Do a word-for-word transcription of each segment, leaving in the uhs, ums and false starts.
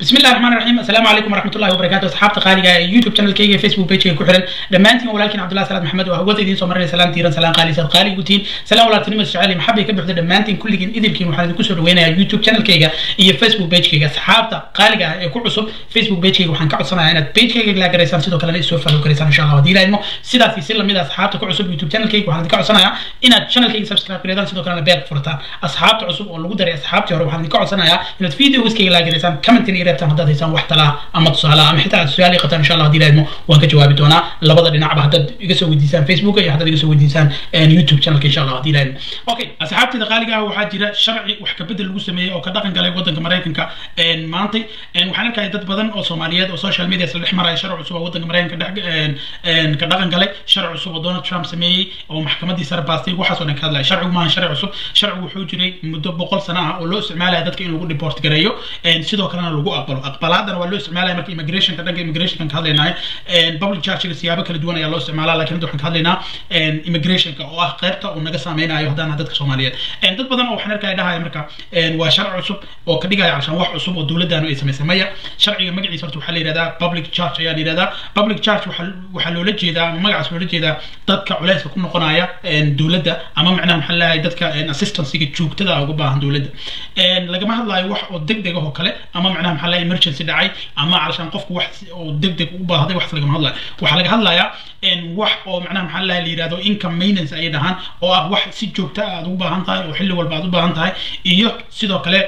بسم الله الرحمن الرحيم. السلام عليكم ورحمة الله وبركاته. أصحاب تقاليدها يوتيوب channel كيجي فيسبوك بيج كي كحرن دمانتين ولكن عبد الله سلام محمد وهو ذي صمر سلام تيران سلام قالي سلام قالي قوتين سلام ولا تنمس شعالي محبة كبر حد دمانتين كل جن إذا كين وحنا نكسر وينا يوتيوب channel كيجا هي فيسبوك بيج كيجا أصحاب تقاليدها يكون عصب فيسبوك بيج كيجا وحنا كعصنا هنا بيج كيجا لا كريسان سيدو كلا نسوي فلو كريسان إن شاء الله ودي لأنه سيدا في سلة من أصحاب تكون عصب يوتيوب channel كيجا وحنا كعصنا إن channel كيجا سبسكرايب كريسان سيدو كلا بيرك فرطان أصحاب تعصب ولا قدر أصحاب تهرب وحنا كعصنا إن الفيديو ويس كيجا لا كريسان كمان تني ربطان هذا تيسان وحتلا أما تصالة أما حتى السؤال قطع إن شاء الله دي لازمه وأنك جوابي تونا لبضة لنعبة هذا يقصوا ديسان فيسبوك يا هذا يقصوا ديسان يوتيوب channel إن شاء الله دي لازمه. أوكي أصحابتي دقائق وحاجة شرعي وحكبد الوسمية أو كذا كان قال يوضن كمريكن كا إن مانتي إن وحنا كايدت بدن أو صوماليات أو سوشيال ميديا سلح مرة شرع سوا وضن كمريكن كده إن إن كذا كان قال شرع سوا دونالد ترامب سمي أو محكمة دي سر باستي وحصل كذا شرع وما شرع سوا شرع وحوجري مدة بقول سنة أو لو استعمال هذا كإنه يقول ريبورت جريو إن سيدو كنا لو أقبل أقبل هذا ولا استعمال مركي immigration كذا immigration كان كهذا إن public charge السيابة كل دونا يلا استعمالها لكن ده كهذا إن immigration كأوه قرطة ونجس عمينا أيه هذا هذا كصوماليات إن ده بدنا أو حنا كايدها هاي مركا إن وشرع عصب أو كديجا عشان واحد عصب والدولة ده إنه اسمه سمية شرعي مجلس صرت وحلي هذا public charge يعني هذا public charge وحل وحلولج هذا مجلس ولج هذا ضد كعلاس بكون قناية إن دولة ده أمام معناه محلها ضد كإن assistance يجي تشوف كذا أو جبها دولة ده إن لجماعة الله يوح ودق دقه هو كله أمام معناه محلها emergency داعي أما علشان قف واحد ودق وبه هذا واحد لجماعة الله وحلقة هلا يا إن واحد أو معناه محلها اللي يرادو income maintenance أي دهان أو واحد سجوب تاع دوبه هنتاي وحلو والبعض دوبه هنتاي إيه سيدا كله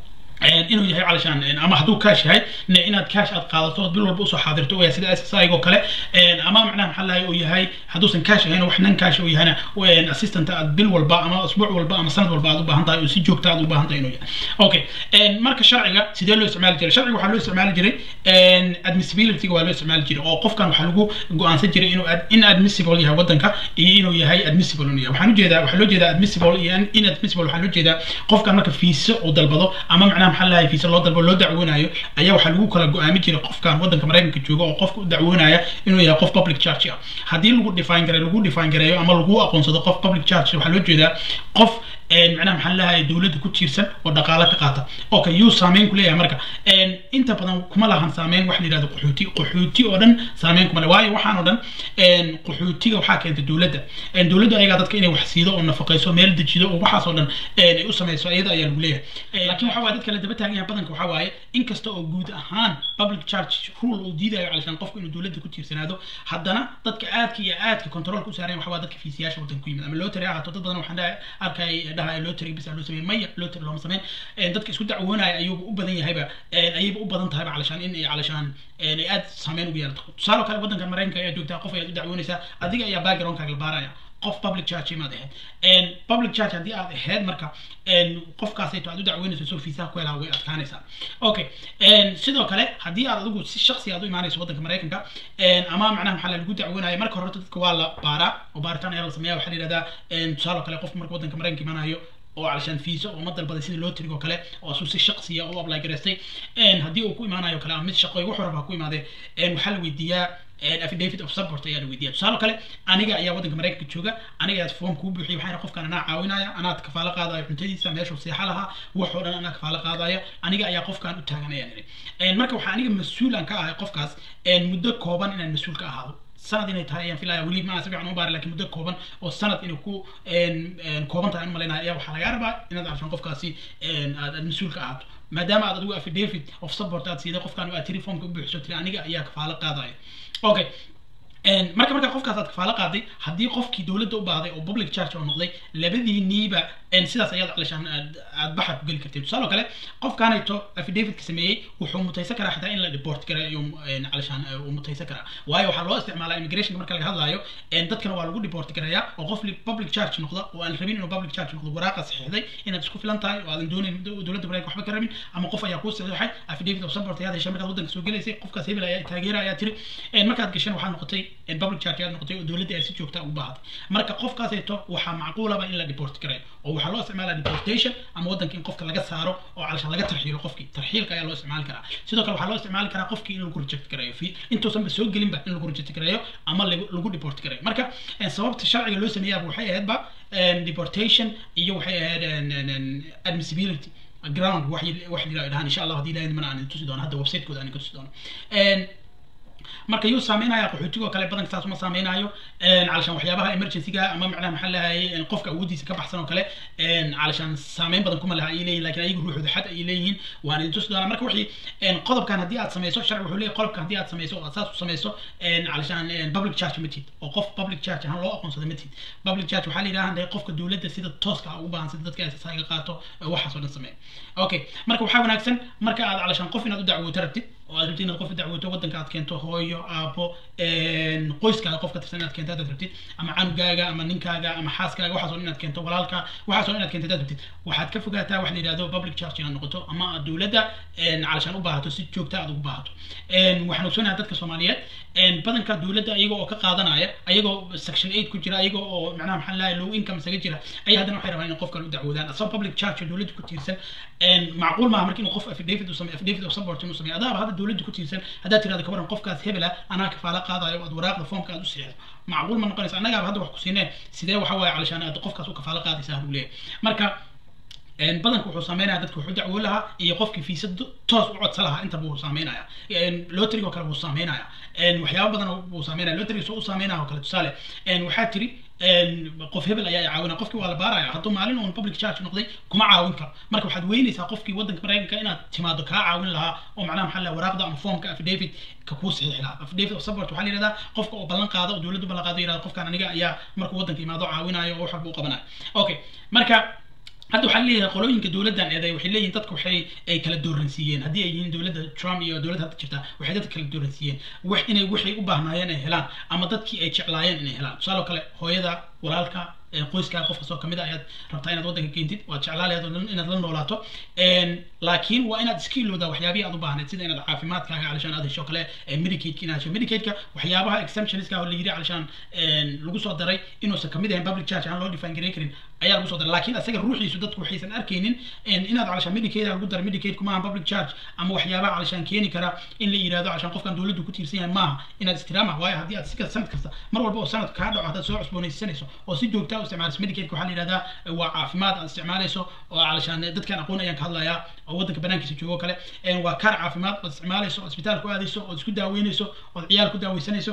إنه يهي علشان إن أما حدو كاش هاي إن إن كاش أتقاضته بيلو البوسو حاضرته ويا سيدا أساساي جو كله إن أما معناه محلها ويهي حدوسن كاش هنا وإحنا كاش ويهنا وإن أسيستنت بيل والباء أما أسبوع والباء أما سنة والباء دوبه هنتاي وسجوب تاع دوبه هنتاي إنه أوكي إن مركز شرعي سيدا له استعمال جري شرعي وحلو استعمال جري إن admissibility وحلو استعمال جري أو قف كان وحلو جو أنسى جري إنه إن admissible يها ودن كا إنه يهي admissible إنه وحنو جدا وحلو جدا admissible يعني إن admissible وحلو جدا قف كان مركز فيس ودلبضو أما معناه محلها فيس الله دلبو لو دعوونايو أيه وحلو كلا جو أمي جري قف كان ودن كمرين كتجوجا أو قف دعوونايا إنه يا قف public charge هذه لو define جري لو define جري أما لو أقون صدق قف public charge وحلو جدا قف إن معناه محلها دولة كتيرسن ودقالة تقاطع أوكي يو سامين كلها مركا إن أنت بدن كملا هن سامين وحدي هذا قحوتي قحوتي أودن سامين كملا واي وحنا أودن إن قحوتي وحكي أنت دولة ده إن دولة ده أي قاعدة كأنه وحسيده ونفقه سو ميل دجيده وبحث أودن إن يسمى سعيدة يا الوليه لكن حوادث كلا دبتها هي بدن كحواي إن كستو وجود أهان public charge rule وديده علشان قفك إنه دولة كتيرسن هذا حدنا ضد كآت كيآت ككنترول كسرين وحوادث في سياسة وتنقيم أما لو ترى على تضدنا وحنا أركي ده لوتري بس لوتري مية لوتري لهم سمين dadka isku dacwoonaya ayuu u badan yahayba ayay u badan tahay علشان in علشان in aad sameyn ugu yeelto tusaale kale wadanka Mareykanka ayaa joogtaa qof ay u dacwoonaysa adiga ayaa background kaaga baaraya qof public charge ma ahayd in public charge hadii aad ahayd marka in qofkaas ay taadu dacwoonayso soo fiisaa ku helaa way adkaanaysa okay in sidoo kale hadii aad adigu si shakhsi aad u imaanayso wadanka Mareykanka in ama macnaha maxaa lagu dacwoonayo marka hore dadka waa la baara oo baaritaan ayaa la sameeyaa waxa la yiraahdaa in tusaale kale qof marka wadanka Mareykanka imaanayo أو علشان فيزا أو مدة البديسين اللوتري وكله أو أسوس شخصية أو أبلاي جرستي إن هدي أو كوي معنا يوكله مش شقي وحرب كوي معده إن محل ويديا affidavit of support يا ويديا سؤال كله أنا جا يا ودك مريك كتشوجا أنا جا فهم كوب بحي بحي رقف كان أنا عاونا أنا كفالة قاضي بنتي سميش وصيحة لها وحورنا أنا كفالة قاضي أنا جا يا قف كان أتاعنا يعني إن مركب حاني مسؤول عن كه قف كاس إن مدة كوبان إن المسؤول كهذا سنة إنه تهاي في لا ولي ما أسمع عنه بار لكن مدة كوبان أو سنة إنه كو إن إن كوبان تاعنا مالنا يا وحلا جاربا إن هذا عشان قف كاسي إن المسؤول كهذا ما دام هذا دو affidavit of support تاع سيدا قف كانوا أتريفهم كوب بحشو تري أنا جا يا كفالة قاضي أوكي إن مركب مركب قف كاسات كفالة قاضي هدي قف كي دولة دو بعضي أو public charge أو نقضي لبدي نيبة إن سيدا سياد علشان أذبحت بقول كتير سألوا كله قف كان يتو affidavit كسميه وحوم متيسكر حتى إن لا ديبورت كره يوم إن علشان ومتيسكر وايو حلوة استعمال immigration مركب هذا يو إن تذكر والو ديبورت كره يا وقف لي public charge نقضة وأن ربين إنه public charge نقضة وراقة صحيح ذي إن تسكو فلان تاي وأن دون دولة بريك وحبك ربين أما قف يقوس هذا affidavit of support هذا الشيء مركب ودك سوق لي سي قف كسيب لا تاجيرة يا تري إن مركب كشين وحنا نقطي إن public charge هذا نقطي دولة أسيس جوكتا وبعض مركب قف كاسيتو وح معقولة بين لا ديبورت كره أو حلوة استعمال deportation أما ودن كين قفك لقى سعره أو علشان لقى ترحيل قفك ترحيل كيا لو استعمال كرا سيدو كلو حلو استعمال كرا قفك إنه كورجت كرايو في أنتوا سام بسوق جلين بقى إنه كورجت كرايو أما لقو ديبورت كرايو مركا سبب الشرع اللي سميه أبو حي هاد بقى deportation يو حي هاد admissibility ground waxay waxay ilaahay insha Allah hadii ilaahay mana aan tusi doono hadda website kooda aan ka tusi doono marka yuu saameynaya qaxootiga kale badan saas uma saameynayo een علشان waxyaabaha emergency ga ama macnaha maxaa lahaayay qofka awoodiisa ka baxsan oo kale een علشان saameyn badan kuma laha ay leeyihiin laakiin ayagu ruuxooda xad ay leeyihiin waan idin tusi doonaa marka wixii een qodobkan hadii aad sameyso sharci wuxuu leeyahay qodobkan hadii aad sameyso oo asaas u sameyso een علشان public charge matid oo qof public charge ahaan loo aqoonsado matid public charge waxaa la yiraahdaa qofka dawladda sida tooska ah u baahan sida dadka ay qaato waxaas oo dhan sameeyo okay marka waxaa wanaagsan marka aad علشان qof inaad u dacwooto rabtid oo aad rabtid inaad qof u dacwooto wadanka aad keento hooyo aabo een qoyskaaga qofka tirsan inaad keento aad rabtid ama canugaaga ama ninkaaga ama xaaskaaga waxaas oo inaad keento walaalka waxaas oo inaad keento aad rabtid waxaad ka fogaataa wax la yiraahdo public charge inaad noqoto ama dawladda een علشان u baahato si joogto aad ugu baahato een waxaan ogsoonahay dadka Soomaaliyeed een badanka dawladda ayaga oo ka qaadanaya ayaga section eight ku jira ayaga oo macnaha maxaa la low income saga jira ay hadana waxay rabaan in qofka u dacwoodaan asoo public charge dawladda ku tiirsan een macquul ma markii qof affidavit u sameeyo affidavit oo support inuu sameeyo adaa hada dawladda ku tiirsan hadaa tiraado ka waran qofkaas hebela ana ka faala qaadayo oo waraaqda foomka aad u siixdo macquul ma noqonaysa anaga hadda wax ku siinay sidee waxa way علشان aad qofkaas u ka faala qaadaysaa uu leeyahay marka een badanku wuxuu sameeynaa dadku wuxuu dacwo laha iyo qofkii fiisad toos u codsan laha inta buu sameynaya een lottery oo kale buu sameynaya een waxyaabo badan buu sameynaya lottery soo sameynaa oo kale tusaale een waxaa tiri een qof hebel ayaa caawina qofkii waa la baaraya hadduu maalin uu public charge noqday kuma caawin karo marka waxaad weynaysaa qofkii wadanka Mareykanka inaad timaado ka caawin lahaa oo macnaha maxaa la waraaqda ama foomka affidavit ka ku saxiix lahaa affidavit of support waxaa la yiraahdaa qofka oo ballan qaado oo dawladdu ballan qaado yiraahdo qofkan aniga ayaa markuu wadanka imaado caawinayo oo wax walba u qabanayo okay marka hadda waxaa leeyahay qolooyinka dawladdan eeday waxay leeyihiin dadku waxay ay kala dooransiiyeen haddii ay yihiin dawladda Trump iyo dawladda hadda jirta waxay dadka kala dooransiiyeen wax inay waxay u baahnayeen ay helaan ama dadkii ay jeclaayeen inay helaan tusaale kale hooyada walaalka qoyska qofka soo kamid ah ayaad rabtaa inaad wadanka keentid waa jeclaaleed inaad la noolaato een laakiin waa inaad iska ilowdaa waxyaabaha aad u baahneed sida inaad caafimaadkaaga علشان aad hesho kale Medicaid inaad hesho Medicaid-ka waxyaabaha exemptions ka oo la yiri علشان een lagu soo daray inuu sa kamid yahay public charge aan loo define gareyn karin ayaa lagu soo daray laakiin asaga ruuxiisu dadku waxaysan arkeenin in inaad علشان Medicaid lagu daray Medicaid kuma public charge ama waxyaabaha علشان keeni kara in la yiraahdo علشان qofkan dawladdu ku tiirsan yahay maaha inaad istiraama waayo hadii aad si ka sanad kasta mar walba oo sanad ka dhaco hadaad soo cusboonaysanayso oo si joogto ah استعمال Medicaid waxaa la yiraahdaa waa caafimaad aad isticmaalayso oo علشان dadkan aqoon ayaan ka hadlayaa oo wadanka banaankiisa joogo kale een waa kaar caafimaad oo isticmaalayso isbitaal ku aadayso oo isku daaweynayso oo ciyaal ku daaweysanayso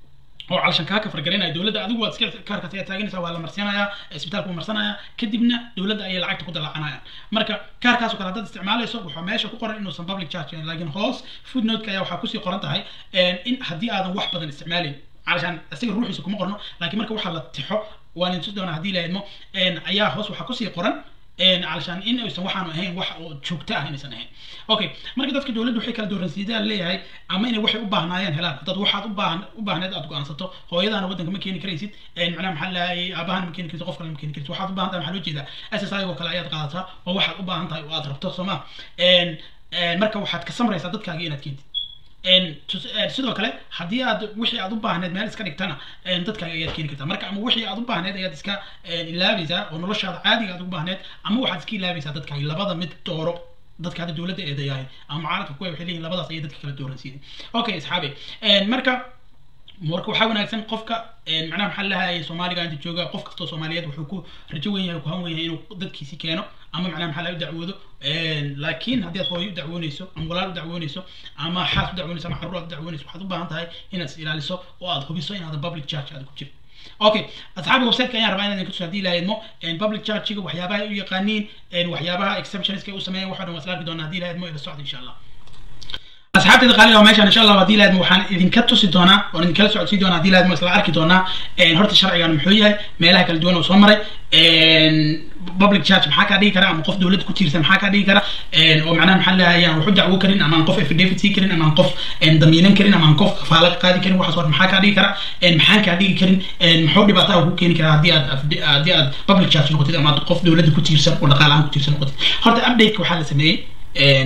oo علشان ka kafar gareynay dawladda adigu waad iska kaarka taageeraysaa waa la marsanaya isbitaalku marsanaya kadibna dawladda ay lacagta ku dalacanayaan marka kaarkaas oo kale dad isticmaalayso waxa meesha ku qoran inuu san public charge laakiin hoos footnote-ka ayaa waxa ku sii qoran tahay in hadii aadan wax badan isticmaalin علشان asaga ruuxiisa kuma qorno laakiin marka waxa la tixo waan inta doona hadii la idmo een ayaa hoos waxa ku sii qoran een علشان in aysan waxaan ahayn wax oo joogto ah inaysan ahayn okay marka dadka dawladdu waxay kala dooransiidaan leeyahay ama inay waxay u baahnayeen helaan dad waxaad u baahan u baahneed aad go'aansato hooyadana wadanka ma keeni karaysid een macnaha maxaa lahaayay aabahan ma keeni karaysid qof kale ma keeni karaysid waxaad u baahan tahay maxaa loo jeedaa S S I oo kale ayaad qaadataa oo waxaad u baahan tahay oo aad rabto Soomaa een marka waxaad ka samraysaa dadkaaga inaad keentid een sidoo kale hadii aad wixii aad u baahneed meel iska dhigtana een dadka ayaad keeni kartaa marka ama wixii aad u baahneed ayaad iska ilaabaysaa oo noloshaada caadiga aad u baahneed ama waxaad iska ilaabaysaa dadka labada mid dooro dadka hadda dawladda eedayahay ama mucaaradka kuwa waxay leeyihiin labadaas ay dadka kala dooransiiyeen okay asxaabi een marka marka waxa wanaagsan qofka een macnaha maxaa lahaayay Soomaaliga inta jooga qof kasta Soomaaliyeed wuxuu ku rajo weyn yahay ku han weyn yahay inuu dadkiisa keeno ama macnaha maxaa la dacwoodo een laakiin hadii aad hooyo dacwoonayso ama walaal dacwoonayso ama xaas dacwoonayso ama carruur dacwoonayso waxaad u baahan tahay inaad is ilaaliso oo aad hubiso inaad public charge aad ku jirto okay asxaabi website-ka ayaan rabaa inaan ku soo hadii la idmo een public charge-ga waxyaabaha ay u yaqaaniin een waxyaabaha exceptions-ka u sameeyaan waxa dhan waslaarki doona hadii la idmo ila socdo insha Allah asxaabta qaaliga oo meeshan insha Allah hadii la idmo waxaan idinka tusi doonaa oo idin kala socodsiin doonaa hadii la idmo isla arki doonaa een horta sharcigan muxuu yahay meelaha kala duwan oo soo maray een public charge maxaa ka dhigi kara ama qof dawladda ku tiirsan maxaa ka dhigi kara een oo macnaha maxaa lahaayaan wuxuu dacwo karin ama qof affidavit sii karin ama qof een damiinan karin ama qof kafaala qaadi karin waxaas war maxaa ka dhigi kara een maxaa ka dhigi karin een muxuu dhibaato ku keeni kara hadii aad hadii aad public charge noqotid ama qof dawladda ku tiirsan oo dhaqaalaha ku tiirsan noqotid horta update waxa la sameeyay een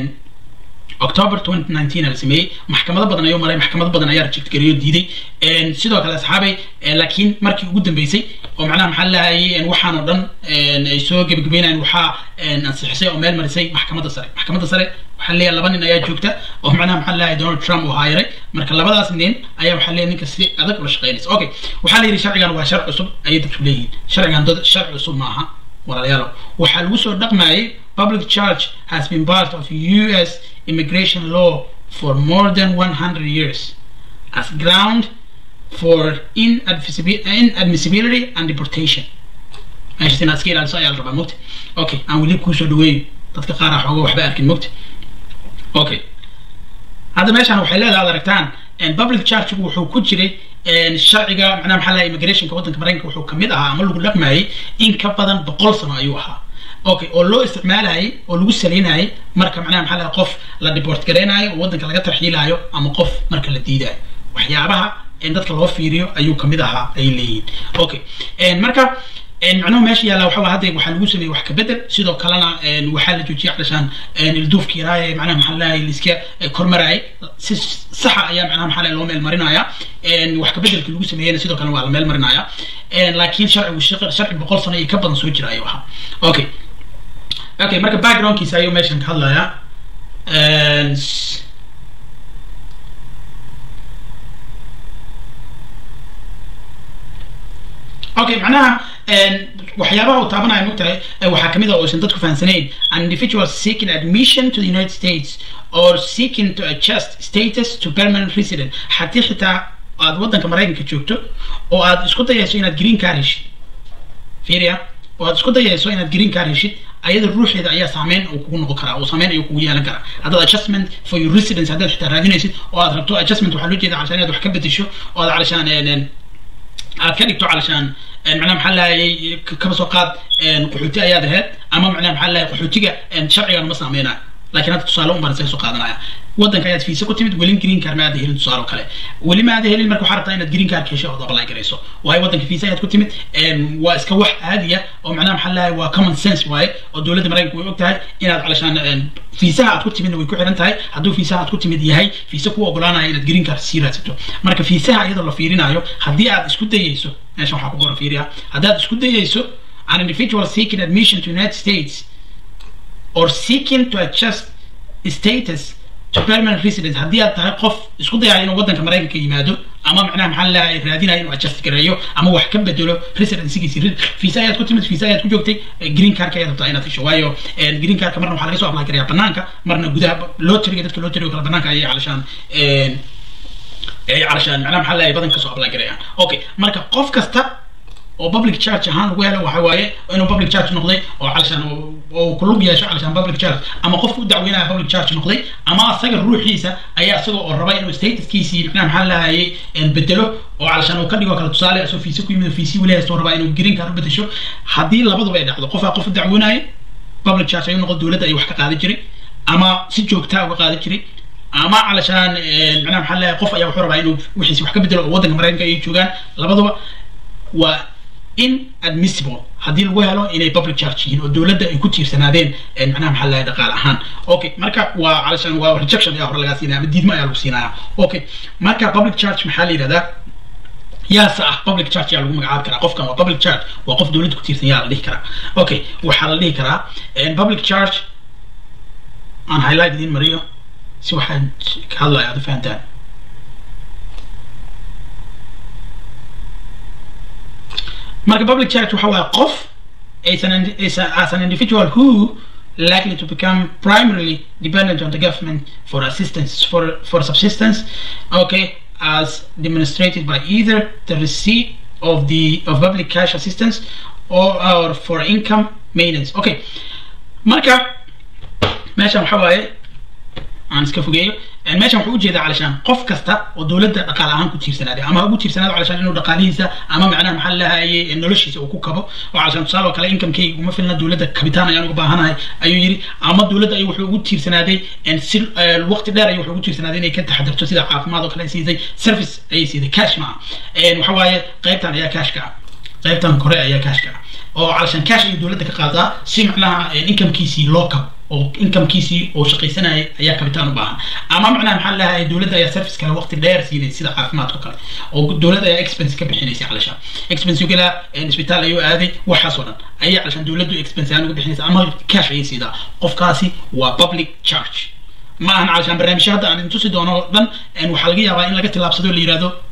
October twenty nineteen la sameeyay maxkamado badan ayaa maray maxkamado badan ayaa reject gareeyo diiday een sidoo kale asxaabay laakiin markii ugu dambeysay oo macnaha maxaa lahaayay waxaan oo dhan een ay soo gabagabeynayaan waxa een ansixisay oo meel marisay maxkamadda sare maxkamadda sare waxa leeyahay laba nin ayaa joogta oo macnaha maxaa lahaayay Donald Trump oo haayiray marka labadaas nin ayaa waxa leeyahay ninka si adag ula shaqeynaysa okay waxa la yiri sharcigan waa sharci cusub ay dadku leeyihiin sharcigan dad sharci cusub maaha walaalayaal waxa lagu soo dhaqmayay public charge has been part of U S immigration law for more than one hundred years as ground for inadmissibility and deportation. ماشي تنا سكيل على سؤال ربع موت. أوكي أنا ولي كوسو دوي تذكر راح أقول وحبة أركن موت. أوكي هذا ماشي أنا وحلال هذا ركتان إن public charge وحو كجري إن الشرع جا معناه محل immigration كوطن كبرين وحو كميدها عملوا لك معي إن كبدن بقول سنة أيوها. اوكي oo loo isticmaalahay oo lagu saleenahay marka macnaha maxaa qof la deport gareenayo oo wadanka laga tarxiilayo ama qof marka la diidayo waxyaabaha in dadka loo fiiriyo ayuu kamid ahaa ay leeyihiin okay een marka een macnaha meesha yaala waxa hadda waxa lagu sameeyay wax ka bedel sidoo kalena een waxa la joojiyay calaashan een ilduufkii raayay macnaha maxaa la iska kormaray si sax ah ayaa macnaha maxaa loo meel marinaya een wax ka bedelkii lagu sameeyay sidoo kalena waa la meel marinaya een laakiin sharcigu sharci boqol sano ka badan soo jiray waxa okay okay marka background kiisa ayuu meeshan ka hadlaya and okay macnaha waxyaabaha uu taabanaya mugtahay waxa kamid ah oo san dadku fahansaneen an individual seeking admission to the United States or seeking to adjust status to permanent resident haddii xitaa aad wadanka Mareykanka joogto oo aad isku dayayso inaad green card heshid fiiriya oo aad isku dayayso inaad green card heshid ayada ruuxeeda ayaa saameyn oo kugu noqon kara oo saameyn ay kugu yeelan kara hadda adjustment for your residence hadda xitaa raadinaysid oo aad rabto adjustment waxa loo jeedaa calaashan inaad wax ka bedesho oo aad calaashan een aad ka dhigto calaashan macnaha maxaa lahaayay kaba soo qaad qaxooti ayaad ahayd ama macnaha maxaa lahaayay qaxootiga sharciga ma saameynayo laakiin hadda tusaale u baran soo qaadanaya wadanka ayaad fiisa ku timid weli green card ma aad helin tusaale kale weli ma aad helin marka waxaad rabtaa inaad green card hesho oo apply gareyso waay wadanka fiisa ayaad ku timid waa iska wax caadiya oo macnaha maxaa lahaayay waa common sense waay oo dawladda Mareykanka way ogtahay inaad calaashan fiisaha aad ku timid way ku xiran tahay hadduu fiisaha aad ku timid yahay fiisa ku ogolaanaya inaad green card sii raadsato marka fiisaha iyadoo la fiirinayo haddii aad isku dayayso meesha waxa ku qoran fiiriya haddii aad isku dayayso an individual seeking admission to United States or seeking to adjust status to permanent residence haddii aad tahay qof isku dayaya inuu wadanka Mareykanka yimaado ama macnaha maxaa la raadinayo inuu adjust gareeyo ama wax ka bedelo residency-giisa fiisa ayaad ku timid fiisa ayaad ku joogtay green card ka ayaad rabtaa inaad hesho waayo green card ka marna waxaa laga soo apply gareeyaa banaanka marna gudaha lottery dadka lottery kala banaanka ayay calaashan een ay calaashan macnaha maxaa la badan ka soo apply gareeyaan okay marka qof kasta oo public charge ahaan ugu helo waxa waaye inuu public charge noqday oo calaashan oo ku lug yeesho calaashan public charge ama qof u dacweynaya public charge noqday ama asaga ruuxiisa ayaa asaga oo raba inuu statuskiisii macnaha maxaa lahaayay in bedelo oo calaashan uu ka dhigo kala tusaale asoo fiisa ku yimid fiisi walaas oo raba inuu green card bedesho haddii labaduba ay dhacdo qof qof u dacweynaya public charge ay noqdo dawladda ay wax ka qaadan jiray ama si joogta uga qaadan jiray ama calaashan macnaha maxaa lahaayay qof ayaa wuxuu rabaa inuu wixiisi wax ka bedelo oo wadanka Mareykanka ay joogaan labaduba waa inadmissible haddii lagu helo inay public charge yihiin oo dawladda ay ku tiirsanaadeen macnaha maxaa lahaayay dhaqaale ahaan okay marka waa calaashan waa rejection ayaa hore laga siinaya ama diidmo ayaa lagu siinaya okay marka public charge maxaa la yiraahdaa yaa sax public charge yaa lagu magacaab karaa qofkan waa public charge waa qof dawladda ku tiirsan yaa la dhihi karaa okay waxaa la dhihi karaa public charge aan highlight idin mariyo si waxaan ka hadlayaa aad fahantaan marka public charge waxa waa qof as an as an individual who likely to become primarily dependent on the government for assistance for for subsistence okay as demonstrated by either the receipt of the of public cash assistance or or for income maintenance okay marka meesha waxa waaye aan iska fogeeyo ان ماشي وحو جيدا علشان قف كستا ودولده dhaqaale ahaan ku tiirsanaaday ama ugu tiirsanaado علشان inuu dhaqaalihiisa ama macnaha maxal lahaayay noloshiisa uu ku kabo oo علشان tusaale kale income-kay uma filna dawladda kabitaan ayaan ugu baahanahay ayuu yiri ama dawladda ay wuxuu ugu tiirsanaaday in si waqti dheer ay wuxuu ugu tiirsanaaday inay ka taxadarto sida caafimaad oo kale ay siisay service ay siisay cash ma een waxa waaye qaybtan ayaa cash ka qaybtan kore ayaa cash ka oo علشان cash ay dawladda ka qaadaa si macnaha income-kiisii loo kabo oo income-kiisii oo shaqaysanay ayaa kabitaan u baahan ama macnaha maxal lahaayay dawladda ayaa service kale waqti dheer siinay sida caafimaadka kale oo dawladda ayaa expense ka bixinaysa علشان expense uu gala isbitaal ayuu aaday waxa soo dhan ayaa علشان dawladdu expense aan uga bixinaysa ama cash ay siida qofkaasi waa public charge ma ahan علشان barnaamijyada hadda aan intu si doono dhan in waxa laga yaabaa in laga tilaabsado la yiraahdo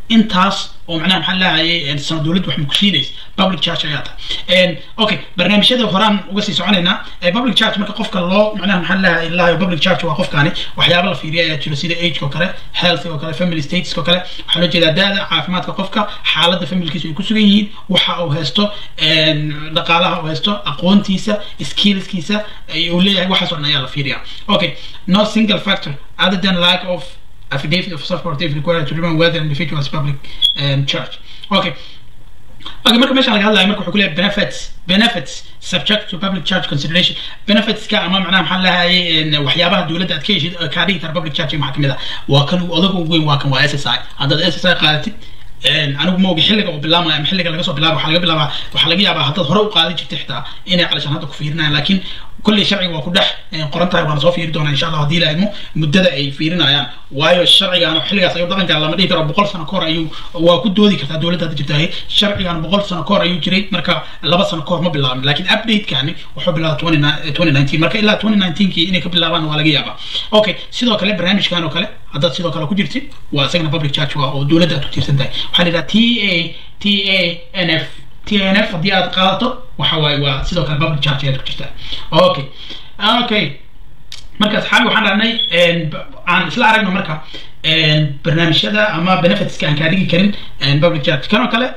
intaas oo macnaha maxaa lahaayay sano dawladdu wax ku siinaysa public charge ayaa tahay okay barnaamijyada horaan uga sii soconaynaa public charge marka qofka loo macnaha maxaa lahaayay ilaa public charge waa qofkaani waxyaabo la fiiriyo ayaa jiro sida age oo kale health oo kale family status oo kale waxa loo jeedaa daada caafimaadka qofka xaaladda familkiisa ay ku sugan yihiin waxa uu haysto dhaqaalaha uu haysto aqoontiisa skillskiisa uu leeyahay waxaas oo dhan ayaa la fiiriyaa okay no single factor other than lack of affidavit of support if required to determine whether an individual is public um, charge. Okay. Okay, marka meesha laga hadlayo marka wuxuu ku leeyahay benefits benefits subject to public charge consideration benefits ka ama macnaha maxaa lahaayay waxyaabaha dawladda aad ka heshid ka dhigi kara public charge maxaa kamid ah waa kan odagu ugu weyn waa kan waa S S I haddaad S S I qaadatid anigu ma ogi xilliga uu bilaabmaya ama xilliga laga soo bilaabo waxaa laga bilaabaa waxaa laga yaabaa haddaad hore u qaadi jirtay xitaa inay calashan hadda ku fiirinayaan laakiin كل شرعي وكده قرنتها وانا صوفي يردون ان شاء الله هدي لهم مدة اي فيرنا يعني وايو الشرعي انا حلقه سيو دقن قال لما ديك رب بقول سنه كور ايو وكو دودي كرتا دولته جبتاهي الشرعي انا بقول سنه كور ايو جري marka laba sano koor ma bilaabin laakiin update kaani wuxuu bilaabay twenty nineteen marka ilaa twenty nineteen kii inay ka bilaabaan waa laga yaabaa okay sidoo kale barnaamijkan oo kale hadda sidoo kale ku jirtid waa isagana public charge waa oo dawladda aad ku tiirsan tahay waxa la yiraahdaa T A T A N F T A N F hadii aad qaadato waxa waay waa sidoo kale public charge aad ku jirtaa okay okay marka saxaab waxaan raadnay aan isla aragno marka barnaamijyada ama benefits ka aan ka dhigi karin public charge kan oo kale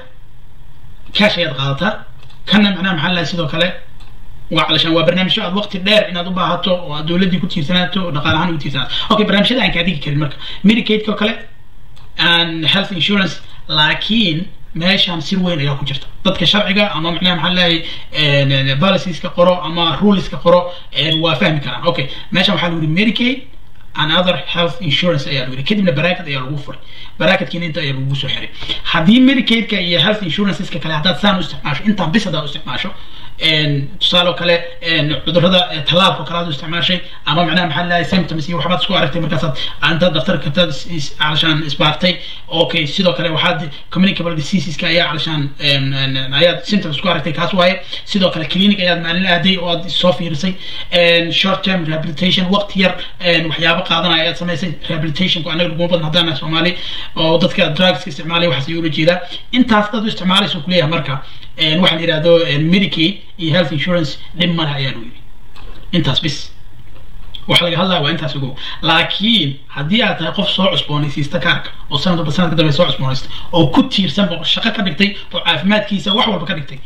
cash ayaad qaadataa kana macnaha maxaa la sidoo kale waa calashan waa barnaamijyo aad waqti dheer inaad u baahato oo aad dawladii ku tiirsanaato oo dhaqaalahan u tiirsanaato okay barnaamijyada aan ka dhigi karin marka Medicaid ka kale and health insurance laakiin meeshaan sir weyn ayaa ku jirta dadka sharciga ama macnaha maxaa lahaayay policies ka qoro ama rules ka qoro waa fahmi karaan okay meeshaan waxaa lagu yiri Medicaid and other health insurance ayaa lagu yiri kadibna baraakad ayaa lagu furay baraakadkiina inta ayaa lagu soo xiray haddii Medicaid ka iyo health insurance ka kale haddaad saan u isticmaasho inta bis hadaad u isticmaasho tusaale kale cudurrada talaalka kale aad u isticmaashay ama macnaha maxaa lahaayay symptoms iyo waxbaad isku aragtay markaasaad anta dhakhtarka taad calashaan isbaartay okay sidoo kale waxaad communicable diseases ka ayaa calashaan ayaad symptoms isku aragtay kaas waaye sidoo kale clinic ayaad maalin aaday oo aad soo fiirisay short term rehabilitation waqti yar waxyaabo qaadanaya ayaad samaysay rehabilitation ku anaga ugu badan haddana Soomaali oo dadka drugs isticmaalay waxa ay u jeedaa intaas dad u isticmaalayso ku leeyahay marka waxa la yiraahdo Medicaid iyo health insurance dhimma ayaa loo yiri intaas bis waxa laga hadlaa waa intaas ugu laakiin haddii aad tahay qof soo cusboonaysiista kaarka oo sanad sanad kadib soo cusboonaysta oo ku tiirsan shaqo ka dhigtay oo caafimaadkiisa wax walba ka dhigtay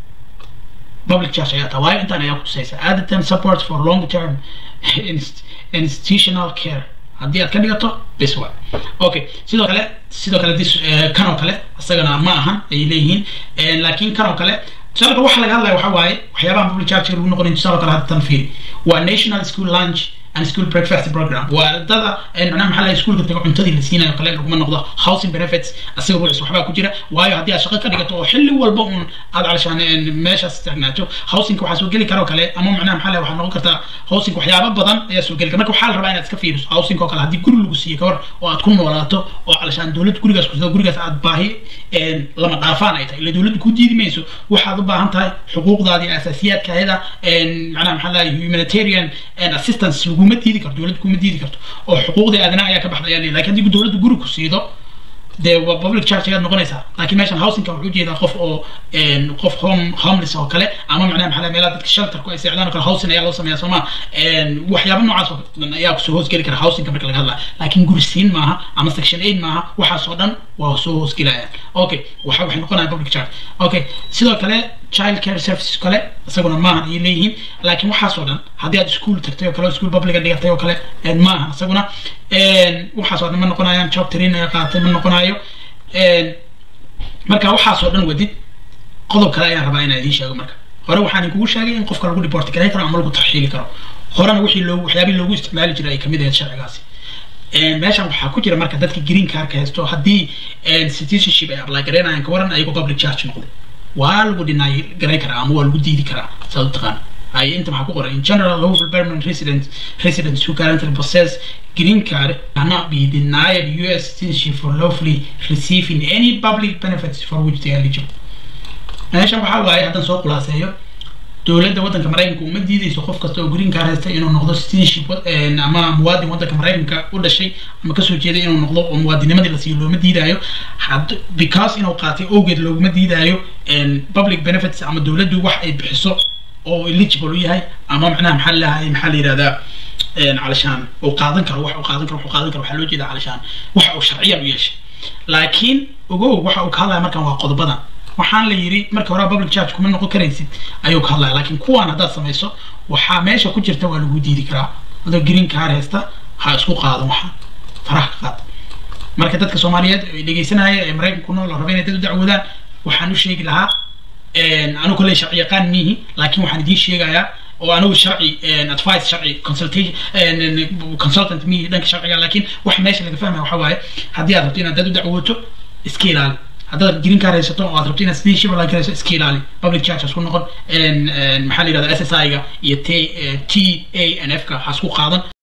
public charge ayaa tahay intaan ayaa ku tusaysa added support for long term institutional care haddii aad ka dhigato bis waa okay sidoo kale sidoo kale dis kan oo kale asagana ma ahan ay leeyihiin laakiin kan oo kale sababta waxa laga hadlayo waxa waaye waxyaabaha public charge lagu noqon sidoo kale hadda tan fiiri waa national school lunch and school breakfast program waa dada macnaha maxaa la iskuulka tago cuntadii la siinayo kale laguma noqdo housing benefits asiga ruuxis waxbaa ku jira waayo haddii aad shaqo ka dhigato oo xilli walba un aad calashaan meeshaas isticmaato housing waxaa soo geli karo kale ama macnaha maxaa la waxaa noqon kartaa housing waxyaabo badan ayaa soo geli kara marka waxaa la rabaa inaad iska fiiriso housing oo kale haddii guri lagu siiyo kawar oo aad ku noolaato oo calashaan dawladda gurigaas ku soo gurigaas aad baahi lama dhaafaan ay tahay ila dawladda ku diidi mayso waxaad u baahan tahay xuquuqdaadii asaasiyaadka ayada macnaha maxaa la humanitarian assistance kuma diidi karto dawladda kuma diidi karto oo xuquuqda aadanaha ayaa ka baxday ayaa laakiin haddii dawladda guri ku siido de waa public charge ayaad noqonaysaa laakiin meeshan housing ka wuxuu jeedaa qof oo qof home homeless oo kale ama macnaha maxaa la meelaha dadka shelterku ay seexdaan oo kale housing ayaa loo sameeyaa Soomaa waxyaabo noocaas oo dhan ayaa kusoo hoos geli kara housing ka marka laga hadlaa laakiin guri siin maaha ama section eight maaha waxaas oo dhan waa soo hoos gelayaan okay waxa waxay noqonayaan public charge okay sidoo kale child care services kale isaguna maaha ay leeyihiin laakiin waxaas oo dhan haddii aad iskuul tagtay oo kale iskuul public dhigatay oo kale maaha isaguna waxaas oo dhan ma noqonayaan job training ay qaatay ma noqonayo marka waxaas oo dhan wadid qodob kale ayaan rabaa inaan idiin sheego marka hore waxaan kugu sheegay in qofka lagu report gareey karo ama lagu tarxiili karo horena wixii loo waxyaabii loogu isticmaali jiray ay kamid ahayd sharcigaasi meeshan waxaa ku jira marka dadka green card haysto haddii citizenship ay apply gareynayaan ka waran ayagoo public charge noqday waa lagu dhinay gareey karaa ama waa lagu diidi karaa saad u taqaan ay inta maxaa ku qoran in general lawful permanent resident residents who currently possess green card cannot be denied U S citizenship for lawfully receiving any public benefits for which they are eligible meeshan waxaa waaye haddaan soo khulaaseeyo dowladda waddanka Mareykanka uma diidayso qof kasta oo green card haysta inuu noqdo citizenship ama muwaadin waddanka Mareykanka u dhashay ama kasoo jeeda inuu noqdo oo muwaadinimadii la siiyo looma diidayo because inuu qaatay awgeed looguma diidayo public benefits ama dowladdu wax ay bixiso oo eligible yahay ama macnaha maxaa lahaay maxaa la yiraahdaa علشان وقاضن كره وح وقاضن كره وقاضن كره وحلو جدا علشان وح وشرعيا ويش لكن وجو وح وكهلا مركا وقض بدن وحان ليري مركا ورا بابل تشارج كمان نقول كريسيد أيو كهلا لكن كوان هذا سميسو وحامش وكجر توا الوجودي ذكرى هذا جرين كار هستا هاسكو قاضن وح فرح قاض مركا تدك سوماليات اللي جيسنا هاي أمريكا كنا العربيين تدعو ذا وحنو شيء لها أنا كل شرعي قان ميه لكن وحن دي شيء جايا وأنا شرعي advice شرعي consultation consultant مي دنك شرعي لكن واحد ماشي اللي فاهمه وحواي هدي أضربتين هذا دعوته سكيلالي هذا جرين كار يسطون وأضربتين سنيشي ولا كذا سكيلالي public charge هسكون نقول محلي هذا S S I يا T T A N F كا هسكون قاضن